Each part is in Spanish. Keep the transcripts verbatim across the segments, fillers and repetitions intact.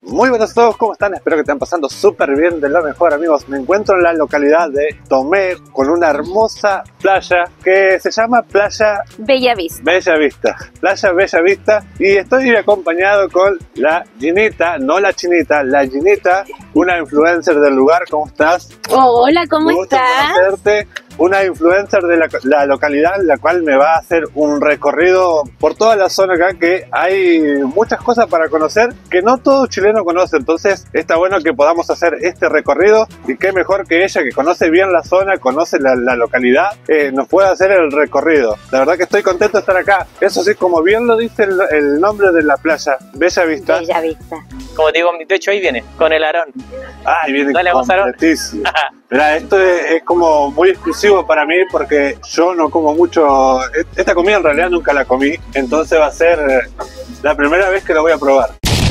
Muy buenos a todos, ¿cómo están? Espero que estén pasando súper bien, de lo mejor, amigos. Me encuentro en la localidad de Tomé con una hermosa playa que se llama Playa Bella Vista. Bella Vista, Playa Bella Vista, y estoy acompañado con la Ginita, no la Chinita, la Ginita, una influencer del lugar. ¿Cómo estás? Oh, hola, ¿cómo Me gusta estás? conocerte. Una influencer de la, la localidad, la cual me va a hacer un recorrido por toda la zona acá, que hay muchas cosas para conocer que no todo chileno conoce. Entonces está bueno que podamos hacer este recorrido, y qué mejor que ella, que conoce bien la zona, conoce la, la localidad, eh, nos pueda hacer el recorrido. La verdad que estoy contento de estar acá. Eso sí, como bien lo dice el, el nombre de la playa, Bella Vista. Bella Vista. Como te digo, mi techo ahí viene, con el Aarón. Ay, viene Dale, Gonzalo. completísimo. Mirá, esto es, es como muy exclusivo para mí, porque yo no como mucho. Esta comida en realidad nunca la comí, entonces va a ser eh, la primera vez que la voy a probar.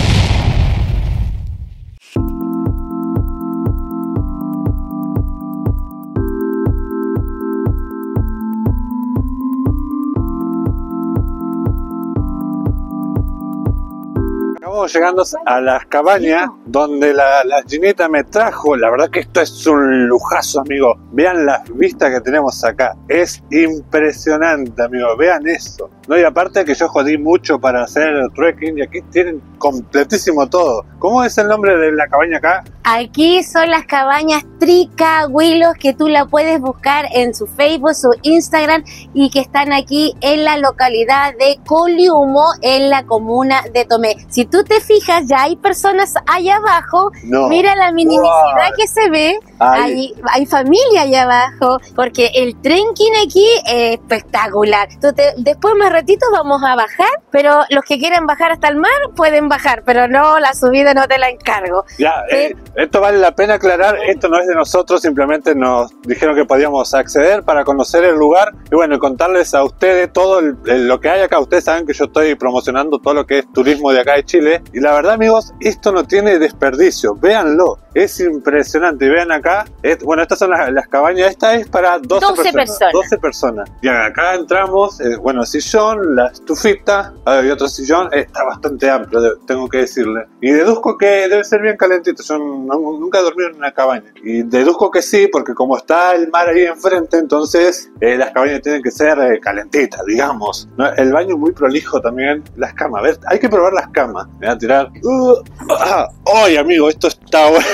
Estamos llegando a las cabañas donde la, la Ginita me trajo. La verdad que esto es un lujazo, amigo. Vean las vistas que tenemos acá. Es impresionante, amigo. Vean eso. No, y aparte que yo jodí mucho para hacer el trekking, y aquí tienen completísimo todo. ¿Cómo es el nombre de la cabaña acá? Aquí son las cabañas Tricahuilos, que tú la puedes buscar en su Facebook, su Instagram, y que están aquí en la localidad de Coliumo, en la comuna de Tomé. Si tú te fijas, ya hay personas allá abajo. No. Mira la minimicidad Wow. que se ve. Ay. Hay, hay familia allá abajo, porque el trekking aquí es espectacular. Entonces, después más ratito vamos a bajar, pero los que quieran bajar hasta el mar pueden bajar, pero no, la subida no te la encargo. Ya, eh, esto vale la pena aclarar. Esto no es de nosotros, simplemente nos dijeron que podíamos acceder para conocer el lugar y bueno, contarles a ustedes todo el, el, lo que hay acá. Ustedes saben que yo estoy promocionando todo lo que es turismo de acá de Chile, y la verdad, amigos, esto no tiene desperdicio. Véanlo, es impresionante. Y vean acá, es, bueno, estas son las, las cabañas. Esta es para doce, doce personas, personas. doce personas. Y acá entramos, eh, bueno, sillón, la estufita, hay otro sillón. Está bastante amplio, de, tengo que decirle. Y deduzco que debe ser bien calentito. Yo no, nunca he dormido en una cabaña, y deduzco que sí, porque como está el mar ahí enfrente, entonces eh, las cabañas tienen que ser eh, calentitas, digamos, ¿no? El baño muy prolijo también. Las camas, a ver, hay que probar las camas. Me voy a tirar. Uh, ah, ¡Ay, amigo! Esto está bueno.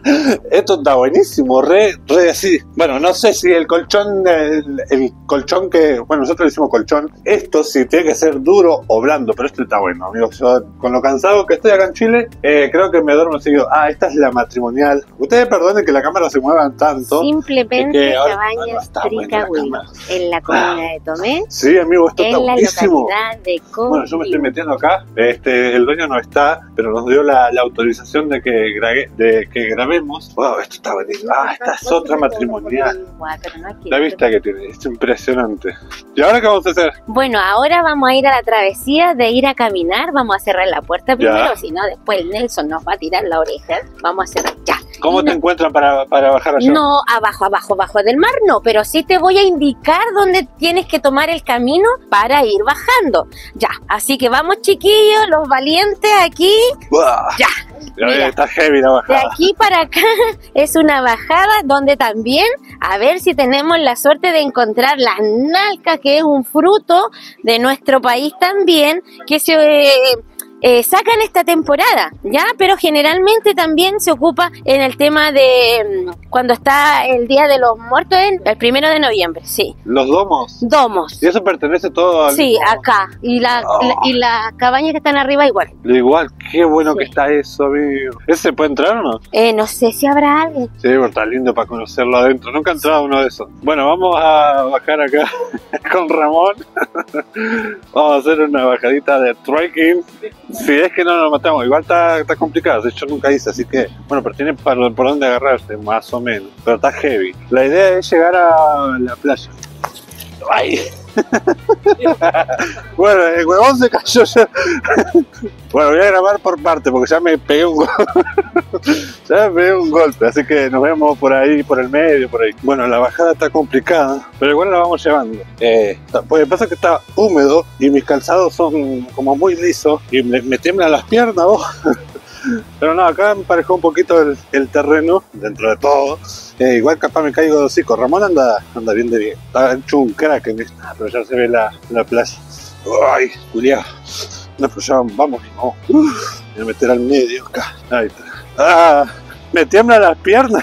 Esto está buenísimo, re, re así. Bueno, no sé si el colchón, el, el colchón que, bueno, nosotros le decimos colchón, esto sí tiene que ser duro o blando, pero esto está bueno, amigos. Yo, con lo cansado que estoy acá en Chile, eh, creo que me duermo seguido. Ah, esta es la matrimonial. Ustedes perdonen que la cámara se mueva tanto. Simplemente es que ahora- cabañas ahora está buena la Tricahuilos, cámara. en la comuna de Tomé, Sí, amigo, esto está en la buenísimo. localidad de Coliumo. Bueno, yo me estoy metiendo acá. Este, el dueño no está, pero nos dio la, la autorización de que, grague, de que grabemos. Wow, esto está buenísimo. Ah, esta es otra matrimonial. La vista que tiene, es impresionante. ¿Y ahora qué vamos a hacer? Bueno, ahora vamos a ir a la travesía de ir a caminar. Vamos a cerrar la puerta primero, Ya. si no después el Nelson nos va a tirar la oreja. Vamos a cerrar ya. ¿Cómo Y te no- encuentran para, para bajar allá? No, abajo, abajo, abajo del mar no, pero sí te voy a indicar dónde tienes que tomar el camino para ir bajando. Ya, así que vamos, chiquillos, los valientes aquí. Buah. Ya. Ya, Mira. está heavy la De bajada. aquí para acá es una bajada donde también, a ver si tenemos la suerte de encontrar la nalca, que es un fruto de nuestro país también, que se... eh, Eh, sacan esta temporada, ¿ya? Pero generalmente también se ocupa en el tema de mm, cuando está el Día de los Muertos, en el primero de noviembre, sí. Los domos. Domos. Y eso pertenece todo al Sí, mismo- acá. Y la, Oh. la- y las cabañas que están arriba igual. Igual, qué bueno Sí. que está eso, amigo. ¿Ese se puede entrar o no? Eh, no sé si habrá alguien. Sí, pero está lindo para conocerlo adentro. Nunca he entrado a uno de esos. Bueno, vamos a bajar acá con Ramón. Vamos a hacer una bajadita de trekking. Si es que no nos matamos, igual está, está complicado. De hecho, nunca hice, así que, bueno, pero tiene por, por dónde agarrarse, más o menos. Pero está heavy. La idea es llegar a la playa. ¡Ay! Bueno, el huevón se cayó ya. Bueno, voy a grabar por parte porque ya me pegué un golpe. Ya me pegué un golpe, así que nos vemos por ahí, por el medio, por ahí. Bueno, la bajada está complicada, pero igual la vamos llevando. Eh, pues pasa que está húmedo y mis calzados son como muy lisos y me, me tiemblan las piernas, vos. Pero no, acá me parejó un poquito el, el terreno, dentro de todo. Eh, igual capaz me caigo de hocico. Ramón anda, anda bien de bien. Está hecho un crack en esto. Ah, pero ya se ve la, la playa. Ay, culiao. No, pero ya vamos. No. Uf, voy a meter al medio acá. Ahí está. Ah, me tiemblan las piernas.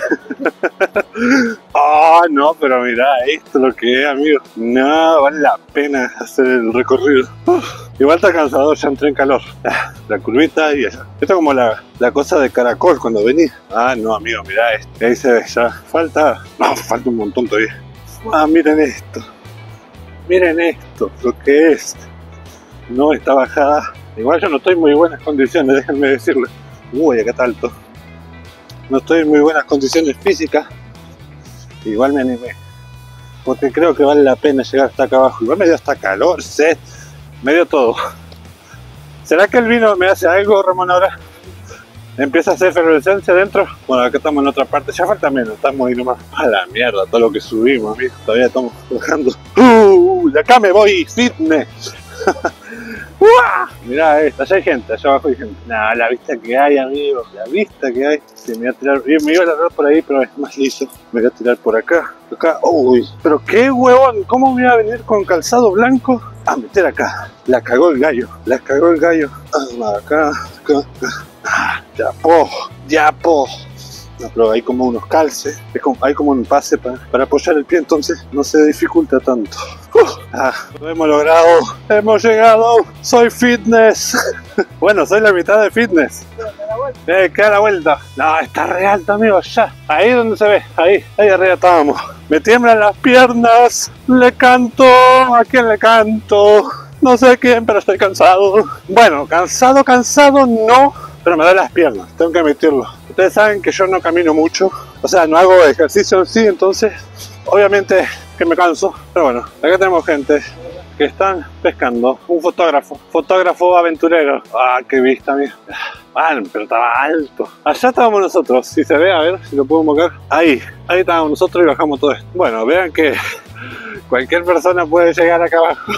Ah, oh, no, pero mirá, esto es lo que es, amigo. No, vale la pena hacer el recorrido. Uf, igual está cansado, ya entré en calor. Ah, la curvita y eso. Esto es como la, la cosa de caracol cuando venís. Ah, no, amigo, mirá esto. Ahí se ve ya. Falta. No, falta un montón todavía. Ah, miren esto. Miren esto, lo que es. No, esta bajada. Igual yo no estoy en muy buenas condiciones, déjenme decirles. Uy, acá está alto. No estoy en muy buenas condiciones físicas. Igual me animé. Porque creo que vale la pena llegar hasta acá abajo. Igual me dio hasta calor, sed. Me dio todo. ¿Será que el vino me hace algo, Ramón, ahora? ¿Empieza a hacer efervescencia adentro? Bueno, acá estamos en otra parte. Ya falta menos. Estamos ahí nomás. A la mierda, todo lo que subimos, amigo. Todavía estamos bajando. ¡Uh! De acá me voy. Fitness. Mirá esta, allá hay gente, allá abajo hay gente. Nah, la vista que hay, amigo, la vista que hay. Sí, me voy a tirar, me iba a largar por ahí, pero es más liso. Me voy a tirar por acá, acá. Uy, pero qué huevón, ¿cómo me iba a venir con calzado blanco a meter acá? La cagó el gallo, la cagó el gallo. Ah, acá, acá, acá. Ah, ya po, ya po. No, pero hay como unos calces, es como, hay como un pase para, para apoyar el pie, entonces no se dificulta tanto. Uh, ah, lo hemos logrado, hemos llegado, soy fitness. Bueno, soy la mitad de fitness. Eh, queda la vuelta. No, está re alto, amigo, ya. Ahí donde se ve, ahí, ahí arriba estábamos. Me tiemblan las piernas, le canto, ¿a quién le canto? No sé quién, pero estoy cansado. Bueno, cansado, cansado no, pero me da las piernas, tengo que admitirlo. Ustedes saben que yo no camino mucho, o sea, no hago ejercicio en sí, entonces obviamente que me canso. Pero bueno, acá tenemos gente que están pescando, un fotógrafo, fotógrafo aventurero. Ah, qué vista, mía. Ah, pero estaba alto. Allá estábamos nosotros, si se ve, a ver si lo puedo mover. Ahí, ahí estábamos nosotros y bajamos todo esto. Bueno, vean que cualquier persona puede llegar acá abajo.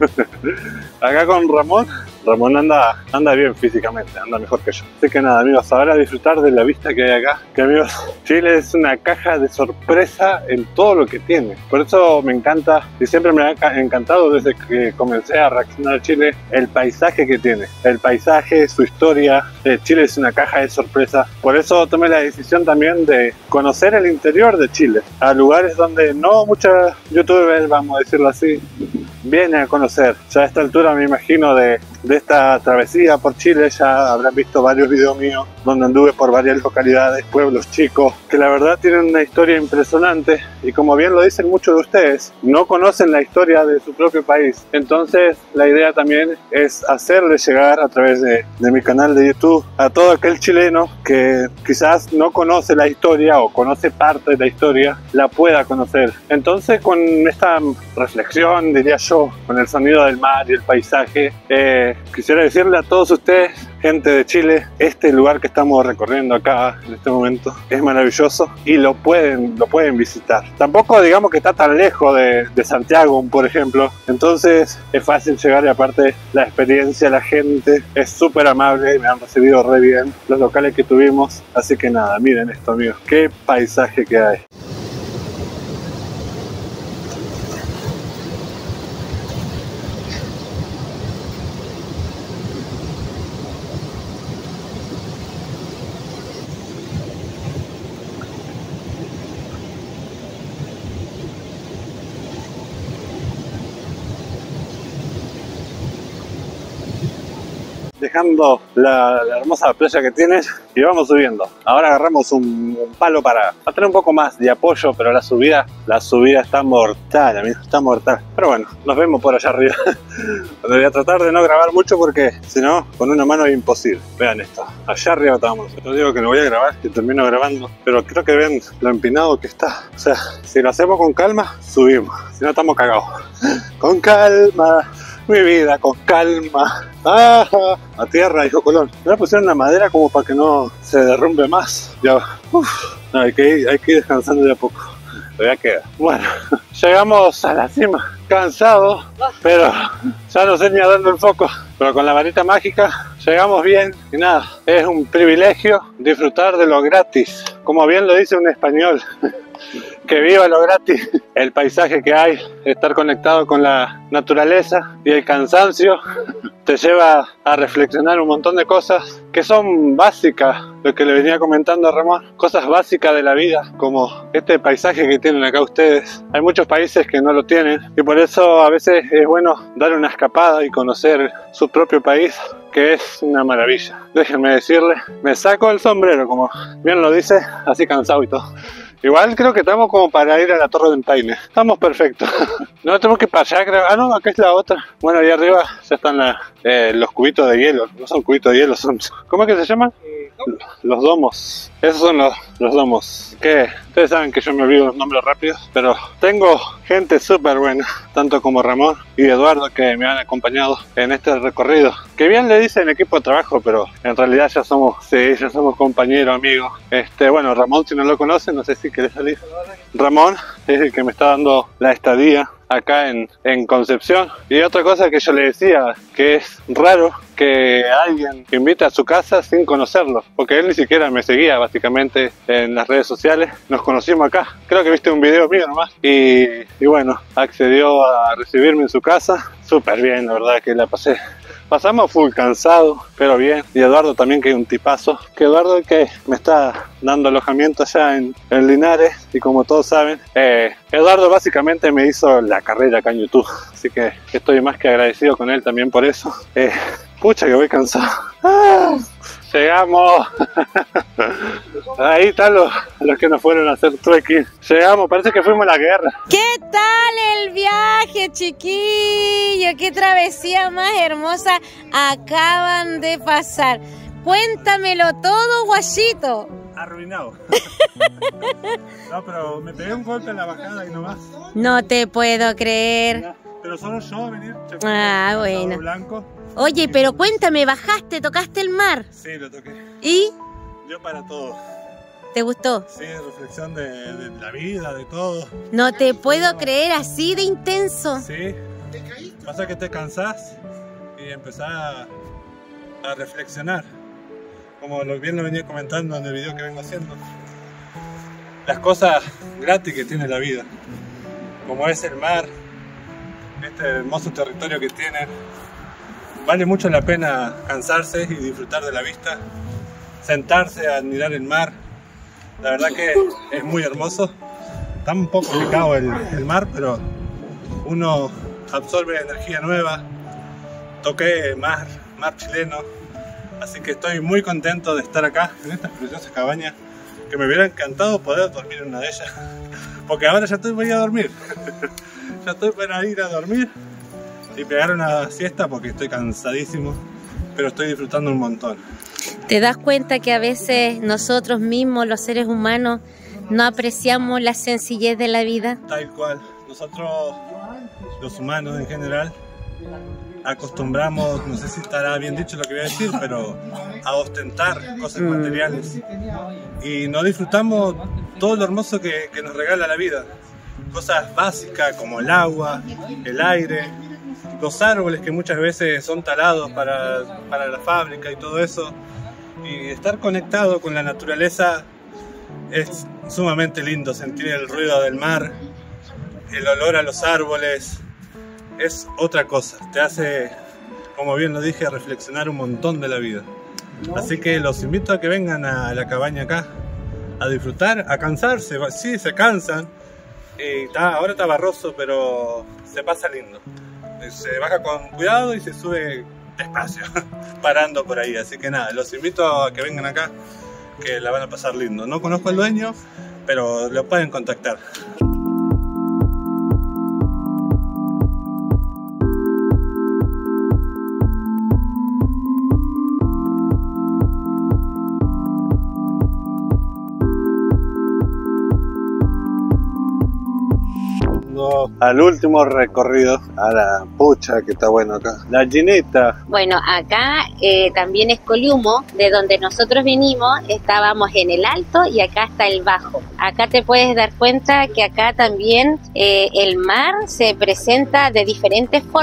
Acá con Ramón. Ramón anda, anda bien físicamente, anda mejor que yo. Así que nada, amigos, ahora a disfrutar de la vista que hay acá. Que amigos, Chile es una caja de sorpresa en todo lo que tiene. Por eso me encanta, y siempre me ha encantado desde que comencé a reaccionar a Chile, el paisaje que tiene. El paisaje, su historia. Eh, Chile es una caja de sorpresa. Por eso tomé la decisión también de conocer el interior de Chile. A lugares donde no muchos youtubers, vamos a decirlo así, vienen a conocer. Ya a esta altura me imagino de, de esta travesía por Chile ya habrán visto varios videos míos donde anduve por varias localidades, pueblos chicos, que la verdad tienen una historia impresionante y como bien lo dicen muchos de ustedes, no conocen la historia de su propio país. Entonces la idea también es hacerle llegar a través de, de mi canal de YouTube a todo aquel chileno que quizás no conoce la historia o conoce parte de la historia, la pueda conocer. Entonces con esta reflexión, diría yo, con el sonido del mar y el paisaje, eh, quisiera decirle a todos ustedes, gente de Chile, este lugar que estamos recorriendo acá en este momento es maravilloso y lo pueden, lo pueden visitar. Tampoco digamos que está tan lejos de, de Santiago, por ejemplo, entonces es fácil llegar y aparte la experiencia, la gente es súper amable, me han recibido re bien los locales que tuvimos, así que nada, miren esto, amigos, qué paisaje que hay. Dejando la, la hermosa playa que tienes y vamos subiendo. Ahora agarramos un, un palo para, para tener un poco más de apoyo, pero la subida, la subida está mortal, amigos, está mortal. Pero bueno, nos vemos por allá arriba. Voy a tratar de no grabar mucho porque si no, con una mano es imposible. Vean esto, allá arriba estamos. Yo digo que lo voy a grabar y termino grabando, pero creo que ven lo empinado que está. O sea, si lo hacemos con calma, subimos. Si no, estamos cagados. Con calma. Mi vida, con calma. Ah, a tierra, dijo Colón. Me pusieron la madera como para que no se derrumbe más. Ya, uf, no, hay, que ir, hay que ir descansando de a poco. Todavía queda. Bueno, llegamos a la cima. Cansado, pero ya no sé ni a dónde el foco. Pero con la varita mágica llegamos bien y nada, es un privilegio disfrutar de lo gratis, como bien lo dice un español. Que viva lo gratis, el paisaje que hay, estar conectado con la naturaleza y el cansancio te lleva a reflexionar un montón de cosas que son básicas, lo que le venía comentando a Ramón, cosas básicas de la vida, como este paisaje que tienen acá ustedes. Hay muchos países que no lo tienen y por eso a veces es bueno dar una escapada y conocer su propio país, que es una maravilla. Déjenme decirle, me saco el sombrero, como bien lo dice, así cansado y todo. Igual creo que estamos como para ir a la Torre de Empaine. Estamos perfectos. No tenemos que ir para allá, creo. Ah, no, acá es la otra. Bueno, ahí arriba ya están la, eh, los cubitos de hielo. No son cubitos de hielo, son... ¿Cómo es que se llaman? Los domos. Esos son los, los domos. Que ustedes saben que yo me olvido los nombres rápidos, pero tengo gente súper buena, tanto como Ramón y Eduardo, que me han acompañado en este recorrido. Que bien le dicen equipo de trabajo, pero en realidad ya somos, sí, ya somos compañeros, amigos. Este, bueno, Ramón, si no lo conocen, no sé si querés salir. Ramón es el que me está dando la estadía acá en, en Concepción. Y otra cosa que yo le decía, que es raro que alguien me invite a su casa sin conocerlo, porque él ni siquiera me seguía básicamente en las redes sociales. Nos conocimos acá, creo que viste un video mío nomás, y, y bueno, accedió a recibirme en su casa. Súper bien, la verdad que la pasé. Pasamos full cansado, pero bien. Y Eduardo también, que es un tipazo. Que Eduardo que me está dando alojamiento allá en, en Linares. Y como todos saben, eh, Eduardo básicamente me hizo la carrera acá en YouTube. Así que estoy más que agradecido con él también por eso. Eh, pucha que voy cansado. ¡Ah! Llegamos. Ahí están los, los que nos fueron a hacer trekking. Llegamos, parece que fuimos a la guerra. ¿Qué tal el viaje, chiquillo? Qué travesía más hermosa acaban de pasar. Cuéntamelo todo, guachito. Arruinado. No, pero me pegué un golpe en la bajada y nomás. No te puedo creer. Pero solo yo venir. Ah, bueno. Blanco. Oye, pero cuéntame, ¿bajaste, tocaste el mar? Sí, lo toqué. ¿Y? Yo para todo. ¿Te gustó? Sí, reflexión de, de la vida, de todo. No te puedo creer, así de intenso. Sí. Pasa que te cansás y empezás a, a reflexionar. Como lo bien lo venía comentando en el video que vengo haciendo. Las cosas gratis que tiene la vida. Como es el mar, este hermoso territorio que tiene. Vale mucho la pena cansarse y disfrutar de la vista, sentarse a admirar el mar. La verdad que es muy hermoso. Está un poco picado el, el mar, pero uno absorbe energía nueva. Toqué mar, mar chileno, así que estoy muy contento de estar acá en estas preciosas cabañas, que me hubiera encantado poder dormir en una de ellas, porque ahora ya estoy para ir a dormir. Ya estoy para ir a dormir y pegar una siesta porque estoy cansadísimo, pero estoy disfrutando un montón. ¿Te das cuenta que a veces nosotros mismos, los seres humanos, no apreciamos la sencillez de la vida? Tal cual. Nosotros, los humanos en general, acostumbramos, no sé si estará bien dicho lo que voy a decir, pero a ostentar cosas mm. materiales. Y no disfrutamos todo lo hermoso que, que nos regala la vida. Cosas básicas como el agua, el aire, los árboles que muchas veces son talados para, para la fábrica y todo eso. Y estar conectado con la naturaleza es sumamente lindo. Sentir el ruido del mar, el olor a los árboles, es otra cosa. Te hace, como bien lo dije, reflexionar un montón de la vida. Así que los invito a que vengan a la cabaña acá a disfrutar, a cansarse. Sí, se cansan. Y está, ahora está barroso, pero se pasa lindo. Se baja con cuidado y se sube despacio, parando por ahí. Así que nada, los invito a que vengan acá, que la van a pasar lindo. No conozco al dueño, pero lo pueden contactar. Al último recorrido, a la pucha que está bueno acá, la Gineta. Bueno, acá eh, también es Coliumo, de donde nosotros vinimos, estábamos en el alto y acá está el bajo. Acá te puedes dar cuenta que acá también eh, el mar se presenta de diferentes formas.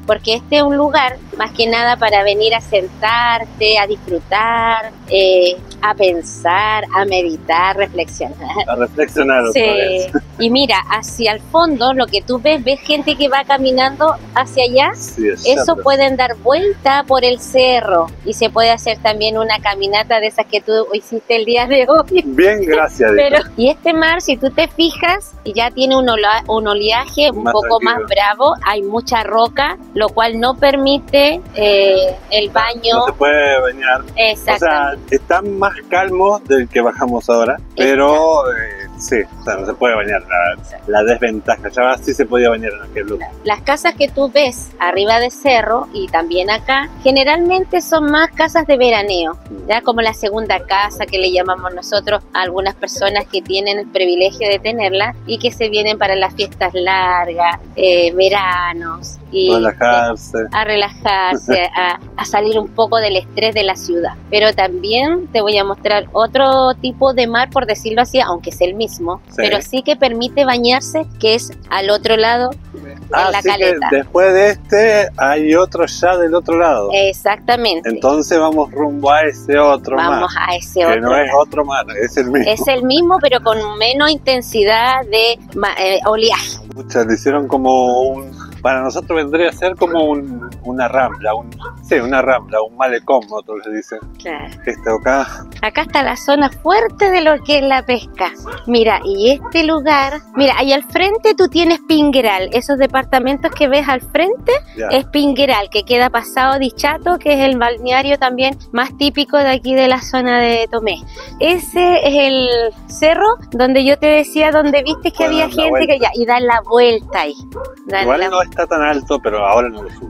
porque este es un lugar más que nada para venir a sentarte, a disfrutar, eh, a pensar, a meditar, reflexionar. A reflexionar otra Sí. vez. Y mira, hacia el fondo, lo que tú ves, ves gente que va caminando hacia allá. Sí, es Eso cierto. pueden dar vuelta por el cerro y se puede hacer también una caminata de esas que tú hiciste el día de hoy. Bien, gracias. Pero, y este mar, si tú te fijas, ya tiene un, ola- un oleaje un Más poco tranquilo. más bravo, hay mucha roca, lo cual no permite eh, el baño. No se puede bañar. O Exacto. sea, están más calmos del que bajamos ahora, pero eh, sí, o sea, no se puede bañar. La, la desventaja, ya sí se podía bañar en aquel lugar. Las casas que tú ves arriba de cerro y también acá, generalmente son más casas de veraneo, ya como la segunda casa que le llamamos nosotros a algunas personas que tienen el privilegio de tenerla y que se vienen para las fiestas largas, eh, veranos y Relajarse. a relajarse, a, a salir un poco del estrés de la ciudad. Pero también te voy a mostrar otro tipo de mar, por decirlo así, aunque es el mismo, Sí. pero sí que permite bañarse, que es al otro lado en la Así caleta. que después de este hay otro ya del otro lado. Exactamente. Entonces vamos rumbo a ese otro Vamos mar. a ese Que otro. no es otro mar, es el mismo. Es el mismo, pero con menos intensidad de ma- eh, oleaje. Pucha, le hicieron como un... Para nosotros vendría a ser como un, una rambla, un, sí, una rambla, un malecón, otros le dicen. Claro. Este acá, Acá está la zona fuerte de lo que es la pesca. Mira, y este lugar, mira, ahí al frente tú tienes Pingueral. Esos departamentos que ves al frente ya. es Pingueral, que queda pasado Dichato, que es el balneario también más típico de aquí de la zona de Tomé. Ese es el cerro donde yo te decía, donde viste que Pueden había dar la gente que vuelta. ya, y dan la vuelta ahí. Dan Igual la- no está tan alto, pero ahora no lo subo.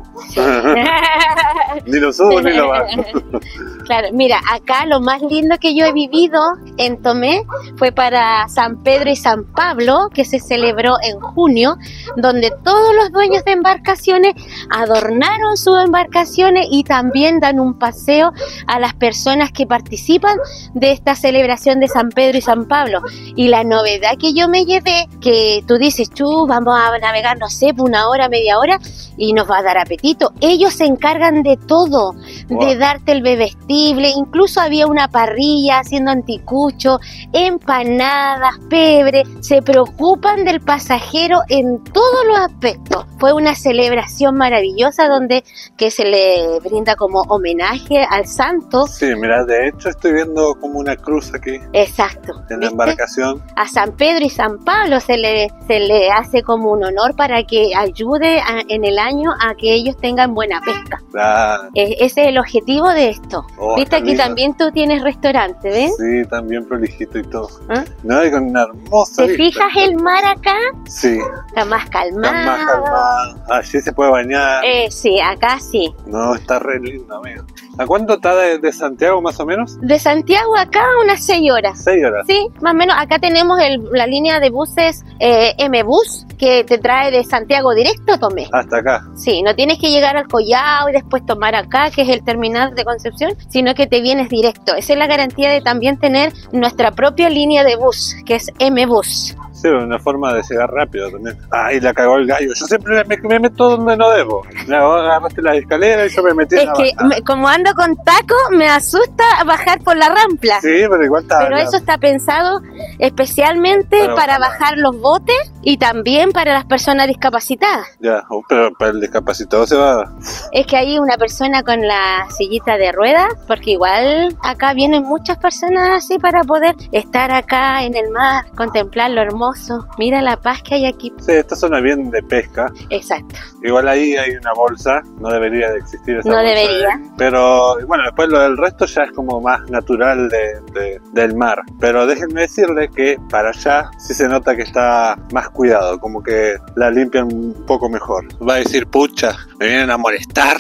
Ni lo subo ni lo bajo. Claro, mira, acá lo más lindo que yo he vivido en Tomé fue para San Pedro y San Pablo, que se celebró en junio, donde todos los dueños de embarcaciones adornaron sus embarcaciones y también dan un paseo a las personas que participan de esta celebración de San Pedro y San Pablo. Y la novedad que yo me llevé, que tú dices, tú, vamos a navegar, no sé, por una hora, media hora, y nos va a dar apetito. Ellos se encargan de todo, Wow. de darte el bebestible, incluso había una parrilla haciendo anticucho, empanadas, pebre, se preocupan del pasajero en todos los aspectos. Fue una celebración maravillosa donde que se le brinda como homenaje al santo. Sí, mira, de hecho estoy viendo como una cruz aquí Exacto. en la ¿viste? embarcación. A San Pedro y San Pablo se le, se le hace como un honor para que ayude a- en el año a que ellos tengan buena pesca. Ah, Eh, ese es el objetivo de esto. Oh, Viste, qué aquí lindo. también tú tienes restaurante, ¿ves? sí, también prolijito y todo. ¿Ah? No, y con una hermosa ¿Te vista. fijas el mar acá? Sí, Está más calmado. está más calmado. Allí se puede bañar. Eh, sí, acá sí. No, está re lindo, amigo. ¿A cuánto está de, de Santiago más o menos? De Santiago acá unas seis horas. Seis horas. Sí, más o menos. Acá tenemos el- la línea de buses eh, M-Bus que te trae de Santiago directo a Tomé. Hasta acá. Sí, no tienes que llegar al Collao y después tomar acá, que es el terminal de Concepción, sino que te vienes directo. Esa es la garantía de también tener nuestra propia línea de bus, que es M-Bus. Sí, una forma de llegar rápido también. Ay, la cagó el gallo. Yo siempre me, me meto donde no debo. Me agarraste las escaleras y yo me metí en Es la que bajada. me- como ando con taco, me asusta bajar por la rampla. Sí, pero igual está. Pero eso está pensado especialmente Pero para ojalá. bajar los botes y también para las personas discapacitadas. Ya, oh, pero para el discapacitado se va. Es que hay una persona con la sillita de ruedas, porque igual acá vienen muchas personas así para poder estar acá en el mar, contemplar lo hermoso. Mira la paz que hay aquí. Sí, esta zona bien de pesca. Exacto. Igual ahí hay una bolsa. No debería de existir esa No bolsa. debería. ahí. Pero bueno, después lo del resto ya es como más natural de, de- del mar. Pero déjenme decirles que para allá sí se nota que está más cuidado. Como que la limpian un poco mejor. Va a decir, pucha, me vienen a molestar.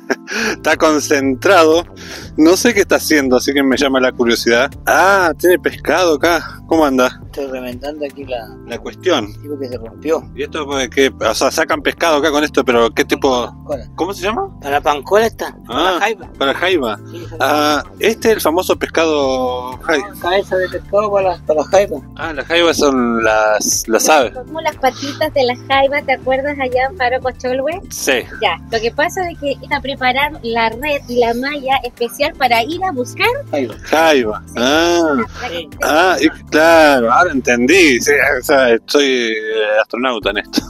Está concentrado. No sé qué está haciendo, así que me llama la curiosidad. Ah, tiene pescado acá. ¿Cómo anda? estoy remendando aquí la... La cuestión. Tipo que se rompió. ¿Y esto pues, qué? O sea, sacan pescado acá con esto, pero ¿qué tipo? Pancola. ¿Cómo se llama? Para la pancola está, para Ah, la jaiba. para jaiba. Sí, esa- Ah, este es el famoso pescado jaiba. No, cabeza de pescado para la, para la jaiba. Ah, las jaibas son las, las aves. Como las patitas de la jaiba, ¿te acuerdas allá en Faro Cocholhue? Sí. Ya, lo que pasa es que está preparar la red y la malla especial para ir a buscar Jaiba. Jaiba. Ah. la Sí. Ah, y claro, ahora entendí. Sí, o sea, soy eh, astronauta en esto.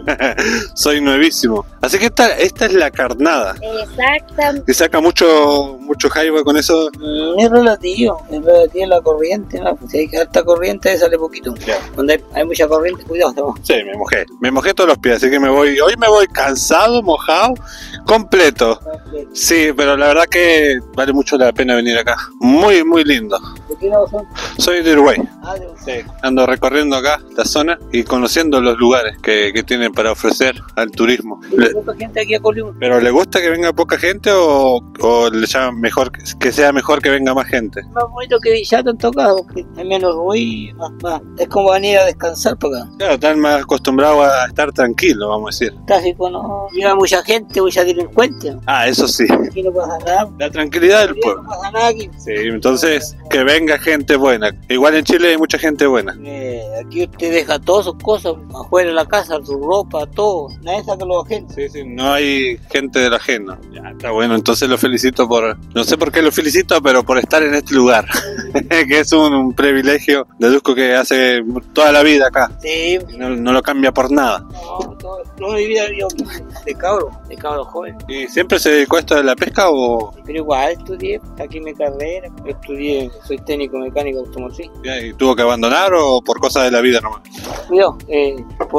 Soy nuevísimo. Así que esta, esta es la carnada. exacta. ¿Y saca mucho mucho jaiba con eso? Mm, es relativo, es relativo a la corriente, ¿no? Si hay alta corriente sale poquito. Claro. Cuando hay, hay mucha corriente, cuidado, estamos. Sí, me mojé. Me mojé todos los pies, así que me voy. Hoy me voy cansado, mojado, completo. Sí, pero la verdad que vale mucho la pena venir acá. Muy, muy lindo. ¿De qué lado son? Soy de Uruguay. Ah, de Sí. Ando recorriendo acá la zona y conociendo los lugares que, que tienen para ofrecer al turismo. ¿Hay Le- poca gente aquí a Colium? ¿Pero le gusta que venga poca gente o, o le llaman mejor que, que sea mejor que venga más gente? Más bonito que Villata en todo caso, porque hay menos ruido, más, más. Es como venir a descansar para acá. Claro, están más acostumbrados a estar tranquilos, vamos a decir. Tráfico no. Llega mucha gente, mucha delincuente. ¿No? Ah, eso sí. Aquí no pasa nada. La tranquilidad del No pueblo. pasa nada aquí. Sí, entonces que venga gente buena. Igual en Chile hay mucha gente buena. Eh, aquí usted deja todas sus cosas afuera de la casa, su ropa, todo. Nadie saca los agentes. Sí, sí, no hay gente del ajeno. Ya, está bueno, entonces lo felicito por... No sé por qué lo felicito, pero por estar en este lugar. Que es un, un privilegio. Deduzco que hace toda la vida acá. Sí, No, no lo cambia por nada. no, todo- toda mi vida yo de cabro, de cabro joven. ¿Y siempre se dedicó a esto de la pesca o...? Pero igual estudié, aquí mi carrera, estudié, soy técnico mecánico automotriz. ya, ¿Y tuvo que abandonar o por cosas de la vida nomás? Cuidado, eh,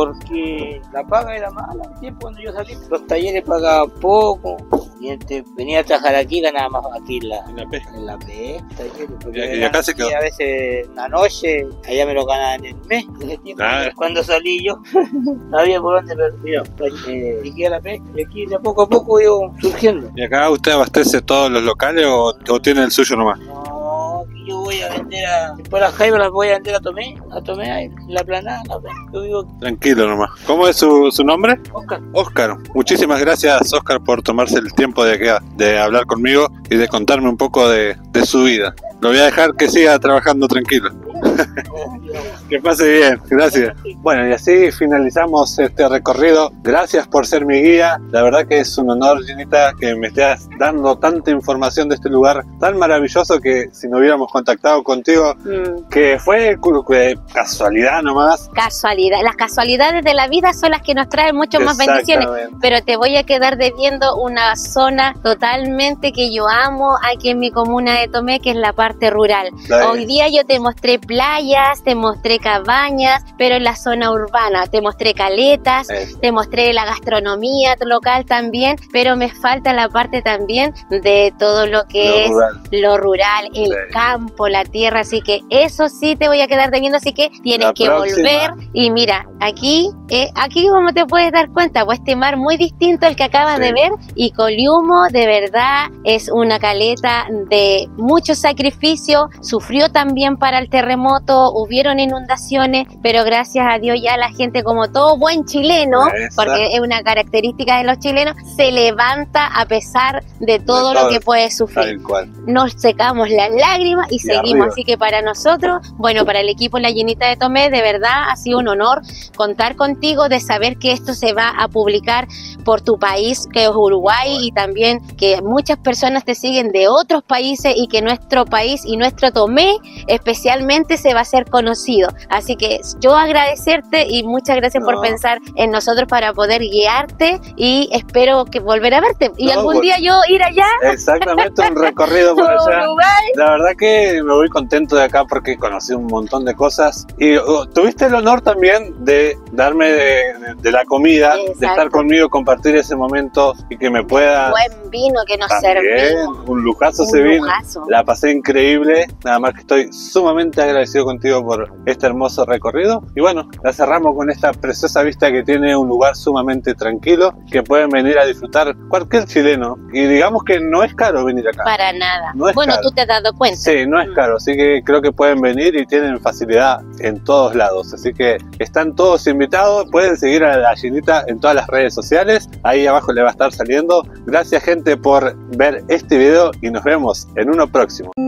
porque la paga era mala el tiempo cuando yo salí. Los talleres pagaban poco, y este, venía a trabajar aquí, ganaba más aquí en la, En la pesca. en la pesca. talleres, porque Y- y ganan acá se aquí quedó. a veces una noche, allá me lo ganaban en el mes. En ese tiempo. Claro. Cuando salí yo, no había por dónde, pero mira, eh, llegué a la pesca y aquí de poco a poco iba surgiendo. ¿Y acá usted abastece todos los locales o, o tiene el suyo nomás? No, aquí yo voy a vender a. Después las jaibas las voy a vender a Tomé, a Tomé, ahí, en la planada, la planada. Yo vivo Tranquilo nomás. ¿Cómo es su, su nombre? Oscar. Oscar. Muchísimas gracias, Oscar, por tomarse el tiempo de, que- de hablar conmigo y de contarme un poco de, de su vida. Lo voy a dejar que siga trabajando tranquilo. Que pase bien, gracias. Bueno, y así finalizamos este recorrido. Gracias por ser mi guía. La verdad que es un honor, Ginita, que me estés dando tanta información de este lugar tan maravilloso que si no hubiéramos contactado contigo, Mm, que fue cu- cu- casualidad nomás. casualidad. Las casualidades de la vida son las que nos traen mucho más bendiciones. Exactamente. Pero te voy a quedar debiendo una zona totalmente que yo amo aquí en mi comuna de Tomé, que es la parte rural. La- Hoy día yo te mostré playas, te mostré cabañas, pero en la zona urbana, te mostré caletas, Eh, te mostré la gastronomía local también, pero me falta la parte también de todo lo que lo es rural. lo rural, el Sí. campo, la tierra, así que eso sí te voy a quedar debiendo, así que tienes La que próxima. volver. Y mira, aquí, eh, aquí como te puedes dar cuenta, pues este mar muy distinto al que acabas Sí. de ver, y Coliumo de verdad es una caleta de mucho sacrificio, sufrió también para el terremoto, hubieron inundaciones, pero gracias a Dios ya la gente, como todo buen chileno, Exacto. porque es una característica de los chilenos, se levanta a pesar de todo, todo. lo que puede sufrir. Tal cual. Nos secamos las lágrimas y, Y seguimos. arriba. Así que para nosotros, bueno, para el equipo La Llenita de Tomé, de verdad ha sido un honor contar contigo, de saber que esto se va a publicar por tu país, que es Uruguay, y también que muchas personas te siguen de otros países y que nuestro país y nuestro Tomé especialmente se va a hacer conocido. Así que yo agradecerte y muchas gracias No. por pensar en nosotros para poder guiarte, y espero que volver a verte y No, algún bueno. día yo ir allá Exactamente, un recorrido por a allá. Uruguay. La verdad que me voy contento de acá porque conocí un montón de cosas. Y uh, tuviste el honor también de darme de, de- de la comida, de Exacto. estar conmigo, compartir ese momento y que me pueda... Buen buen vino que nos También, servimos. un lujazo Un ese vino. lujazo. La pasé increíble. Nada más que estoy sumamente agradecido contigo por este hermoso recorrido. Y bueno, la cerramos con esta preciosa vista que tiene un lugar sumamente tranquilo, que pueden venir a disfrutar cualquier chileno. Y digamos que no es caro venir acá. Para nada. No es Bueno, caro. tú te has dado cuenta. Sí, no es caro, así que creo que pueden venir y tienen facilidad en todos lados. Así que están todos invitados. Pueden seguir a la Ginita en todas las redes sociales. Ahí abajo le va a estar saliendo. Gracias, gente, por ver este video y nos vemos en uno próximo.